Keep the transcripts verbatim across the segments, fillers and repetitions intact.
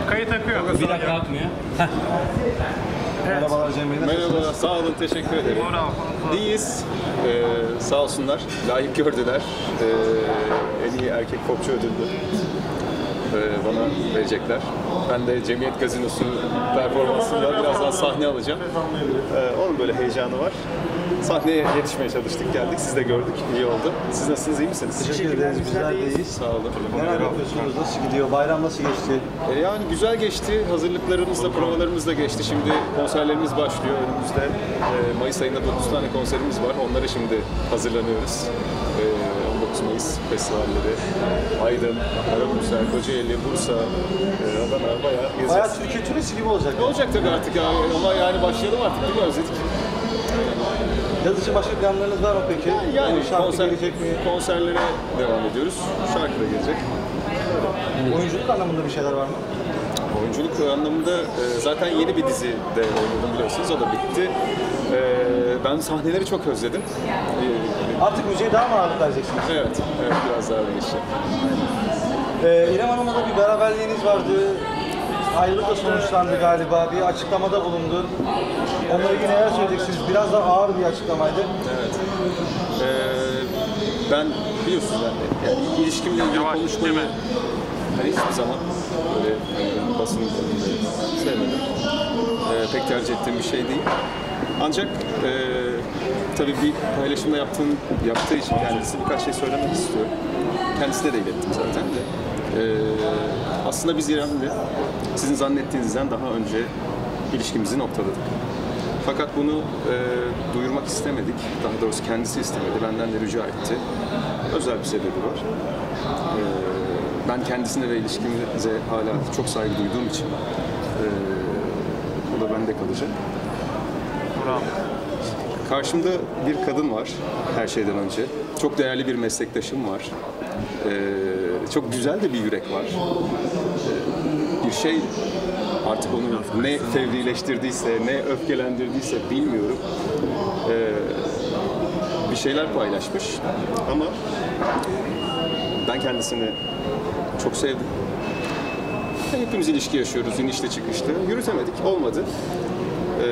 Kayıt akıyor. Bir dakika atmıyor. Evet. Merhabalar Cem Bey. Merhaba, sağ olun, teşekkür ederim. İyiyiz, ee, sağ olsunlar, layık gördüler. Ee, en iyi erkek popçu ödülü ee, bana verecekler. Ben de Cemiyet Gazinosu performansında birazdan sahne alacağım. Ee, onun böyle heyecanı var. Sahneye yetişmeye çalıştık, geldik. Siz de gördük, iyi oldu. Siz nasılsınız, iyi misiniz? Teşekkür ederiz, bizler de iyiyiz. Sağ olun. Neler yapıyorsunuz, nasıl gidiyor, bayram nasıl geçti? Ee, yani güzel geçti, hazırlıklarımız da, provalarımız da geçti. Şimdi konserlerimiz başlıyor önümüzde. Ee, Mayıs ayında dokuz tane konserimiz var, onlara şimdi hazırlanıyoruz. Ee, on dokuz Mayıs festivalleri, Aydın, Karabursa, Kocaeli, Bursa, e, Adana bayağı gezeceğiz. Bayağı Türkiye turisi gibi olacak. Ne olacak tabii artık ya, ama yani başlayalım artık, değil mi, özledik? Yaz için başka planlarınız var mı peki? Yani şarkı konser, gelecek mi? konserlere devam ediyoruz, şarkı da gelecek. Oyunculuk anlamında bir şeyler var mı? Oyunculuk anlamında e, zaten yeni bir dizi de oynadım biliyorsunuz, o da bitti. E, ben sahneleri çok özledim. E, Artık müziğe daha mı ağırlık vereceksiniz? evet, evet biraz daha değişti. Ee, İrem Hanım'la da bir beraberliğiniz vardı. Ayrılıkla sonuçlandı galiba. Bir açıklamada bulundu. Onlara ilgili neler söyleyeceksiniz? Biraz daha ağır bir açıklamaydı. Evet. E, ben biliyorsunuz ben yani ilişkimle ilgili Yavaş, konuşmayı değil mi? hani hiçbir zaman böyle e, basın önünde sevmedim. E, pek tercih ettiğim bir şey değil. Ancak e, tabii bir paylaşımda yaptığın, yaptığı için kendisi birkaç şey söylemek istiyor. Kendisine de ilettim zaten de. E, aslında biz İrem'le sizin zannettiğinizden daha önce ilişkimizi noktaladık. Fakat bunu e, duyurmak istemedik. Daha doğrusu kendisi istemedi. Benden de rica etti. Özel bir sebebi var. E, ben kendisine ve ilişkimize hala çok saygı duyduğum için e, o da bende kalacak. Bravo. Karşımda bir kadın var her şeyden önce. Çok değerli bir meslektaşım var. Ee, çok güzel de bir yürek var. Ee, bir şey artık onu ne fevrileştirdiyse, ne öfkelendirdiyse bilmiyorum. Ee, bir şeyler paylaşmış ama ben kendisini çok sevdim. Hepimiz ilişki yaşıyoruz, inişli çıkışlı. Yürütemedik, olmadı. Ee,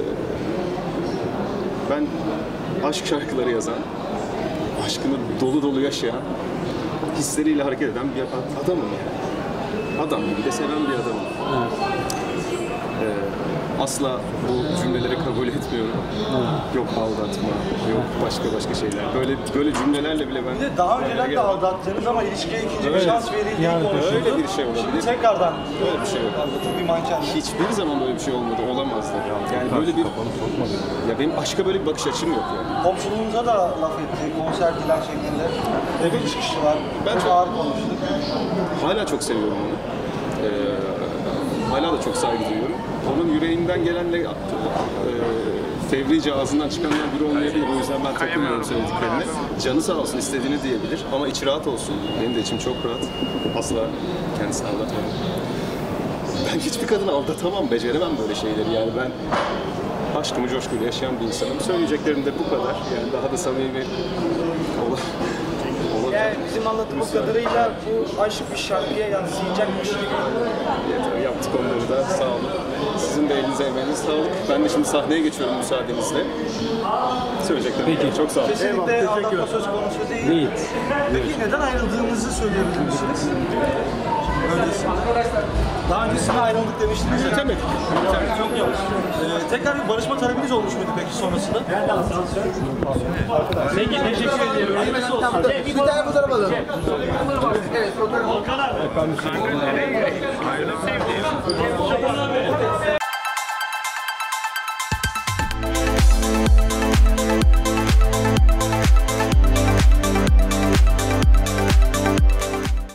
Ben aşk şarkıları yazan, aşkını dolu dolu yaşayan, hisleriyle hareket eden bir adamım yani. Adam gibi de seven bir adamım. Ee, asla bu cümleleri kabul etmiyorum. Yok aldatma, yok başka başka şeyler. Böyle böyle cümlelerle bile ben... Bir de daha önceden de aldattığınız ama ilişkiye ikinci Evet. bir şans verildiği Yani konuşuldu. öyle bir şey olabilir. Şimdi tekrardan Öyle bir şey yok. aldatıp bir manken. Hiçbir zaman böyle bir şey olmadı, olamazdı. Yani böyle bir... Ya benim aşka böyle bir bakış açım yok yani. Komşuluğunuza da laf etti, konser dilen şeklinde. Eve çıkışı var. Ben çok çok- ağır konuştu. Hala çok seviyorum onu. Ee, hala da çok saygı duyuyorum. Onun yüreğinden gelenle e, fevrice ağzından çıkanlar biri olmayabilir. O yüzden ben takılmıyorum söylediklerine. Canı sağ olsun, istediğini diyebilir. Ama içi rahat olsun. Benim de içim çok rahat. Asla kendisini aldatmam. Ben hiçbir kadını aldatamam, beceremem böyle şeyleri. Yani ben aşkımı coşkuyla yaşayan bir insanım. Söyleyeceklerim de bu kadar. Yani daha da samimi ol Yani bizim anladığımız kadarıyla bu aşk bir şarkıya yansıyacakmış gibi. Yeter, yaptık onları da, sağ olun. Sizin de elinize emeğinize sağlık. Ben de şimdi sahneye geçiyorum müsaadenizle. Söyleyeceklerim Peki. çok sağ olun. Kesinlikle aldatma söz konusu değil. Değil. Peki neden ayrıldığınızı söyleyebilir misiniz? Öyleyse. Daha öncesinde ayrıldık demiştiniz ya. Yürütemedik. Yürütemedik. Çok yavaş. Ee, tekrar bir barışma talebiniz olmuş muydu peki sonrasında? Peki teşekkür ediyorum. Bir tane fotoğraf alalım. Evet, fotoğraf. Kanka nereye gerek? Ayrılık sevdiğim.